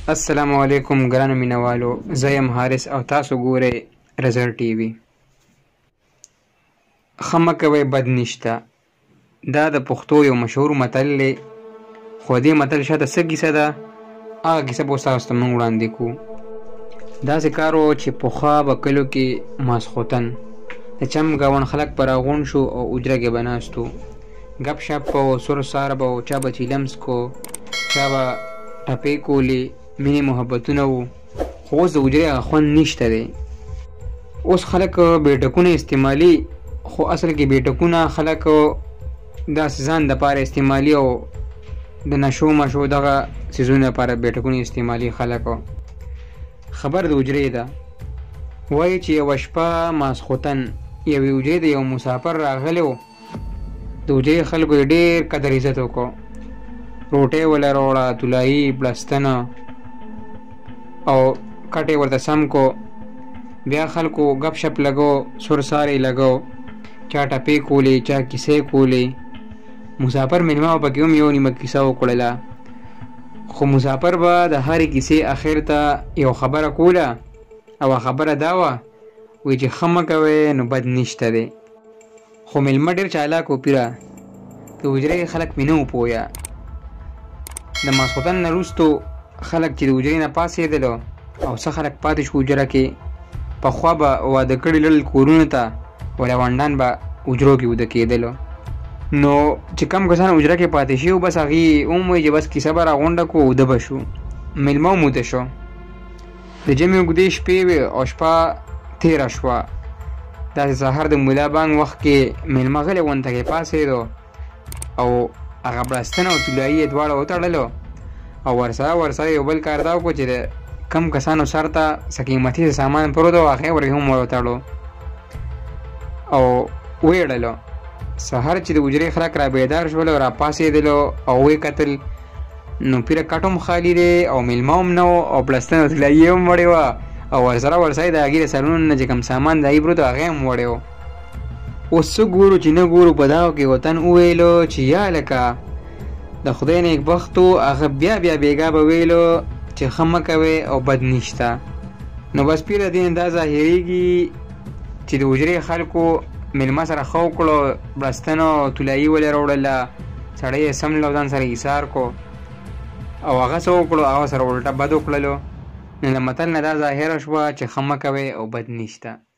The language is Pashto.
السلام علیکم ګرانو مینوالو، زه یم حارث او تاسو ګورئ رزر ټي وي. ښه مه کوئ بد نشته، دا د پښتو یو مشهور متل دی، خو دې متل شاته څه کیسه ده، هغه کیسه به اوس تاسو ته موږ وړاندې کوو. داسې کار و چې پخوا به کلو کې ماسخوتن د چم ګاونډ خلک به راغونډ شو او اوجره کې به ناست وو، ګپ شپ به و، سر سار به و، چا به چیلمس کو، چا به ټپې کولې، مینې محبتونه وو. خو اوس د اوجرې هغه خوند نشته دی. اوس خلک بیټکونه استعمالي، خو اصل کې بیټکونه خلک داسې ځان دپاره استعمالي او د نشو مشو دغه څیزونو لپاره بیټکونه استعمالي خلک. خبر د اوجرې ده، وایي چې یوه شپه ماسخوتن یوې اوجرې د یو مسافر راغلی و. د اوجرې خلکو یې ډېر قدر عزت وکړو، روټۍ وله راوړه، طلایي، بړستنه او کټ یې ورته سم کو. بیا خلکو ګپ شپ لګو، سر سار یې لګو، چا ټپې کولې، چا کیسې کولې. مسافر میلمه به پکې هم یو نیمه کیسه وکړله، خو مسافر به د هرې کیسې اخر ته یو خبره کوله، او خبره دا وه وایي چې ښه مه کوئ نو بد نشته دی. خو میلمه ډېر چالاک و پیره، د حجرې خلک مې نه و پویه. د ماسخوتن نه وروستو خلک چې د حجرې نه پاڅېدلو او څه خلک پاتې شو حجره کې. پخوا به واده کړي لړل کورونو ته، او لونډان به حجرو کې وده کېدلو. نو چې کم کسان حجره کې پاتې شي، بس هغې هم وایي چې بس کیسه به راغونډه کړو، اوده به شو. میلمه هم اوده شو. د جمعې اوږدې شپې وې او شپه تېره شوه. داسې سهار د ملا بانګ وخت کې میلمه غلی غونډه کې پاڅېدو او هغه بړستن او طلایي یې دواړه وتړلو، او ورسره یو بل کار دا وکړو چې د کم کسانو سر ته څه قیمتي سامان پروت و، هغې ورې هم وتړو او ویړلو. سهار چې د حجرې خلک را بیدار شول او را پاڅېدلو او ویې کتل، نو پیره کټ هم خالي دی او میلمه هم نه و او بړستن او طلایي هم وړې وه، او ورسره د هغې د سرونو نه چې کوم سامان د هغې پروت و هغې هم وړی و. اوس څه ګورو چې نه ګورو، په دغو کې وطن وویلو چې یا لکه د خدای نیکبختو هغه بیا بیګا به ویلو چې ښه مه کوئ او بد نشته. نو بس پیره دې دا ظاهرېږي چې د حجرې خلکو میلمه سره ښه وکړو، بړستن او طلایي ولې راوړله، سړی یې سم له ځان سره ایثار کو، او هغه څه وکړو هغه سره الټه بد وکړلو. نو د متل نه دا ظاهره شوه چې ښه مه کوئ او بد نشته.